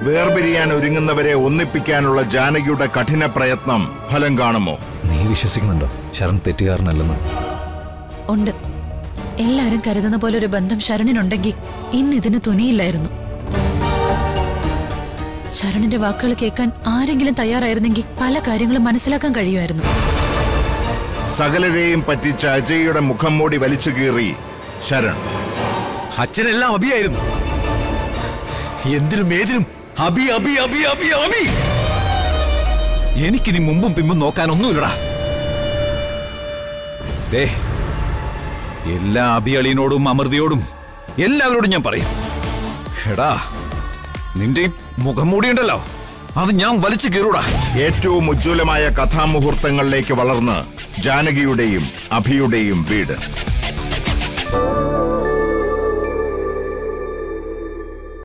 വേർപിരിയാൻ ഒരുങ്ങുന്നവരെ ഒന്നിപ്പിക്കാനുള്ള ജാനകിയുടെ കഠിന പ്രയത്നം ഫലം കാണുമോ? നീ വിശ്വസിക്കുന്നുണ്ടോ ശരൺ തെറ്റുകാരനല്ലെന്ന്? ഉണ്ട്. എല്ലാരും കരുതുന്ന പോലെ ഒരു ബന്ധം ശരണിനുണ്ടെങ്കിൽ ഇന്ന് ഇതിന് തുനിയില്ലായിരുന്നു. ശരണിന്റെ വാക്കുകൾ കേൾക്കാൻ ആരെങ്കിലും തയ്യാറായിരുന്നെങ്കിൽ പല കാര്യങ്ങളും മനസ്സിലാക്കാൻ കഴിയുമായിരുന്നു. സകലരെയും പറ്റിച്ച അജയ്യുടെ മുഖം മൂടി വലിച്ചു കീറി ശരൺ. അച്ഛനെല്ലാം അഭിയായിരുന്നു. എന്തിനും ഏതിനും അഭി അഭി അഭി അഭി അഭി. എനിക്കിനി മുമ്പും പിമ്പും നോക്കാനൊന്നുമില്ലടാ. എല്ലാ അഭിയളിനോടും അമൃതയോടും എല്ലാവരോടും ഞാൻ പറയും, എടാ നിന്റെ മുഖം മൂടിയുണ്ടല്ലോ അത് ഞാൻ വലിച്ചു കീറൂടാ. ഏറ്റവും ഉജ്ജ്വലമായ കഥാമുഹൂർത്തങ്ങളിലേക്ക് വളർന്ന് ജാനകിയുടെയും അഭിയുടെയും വീട്.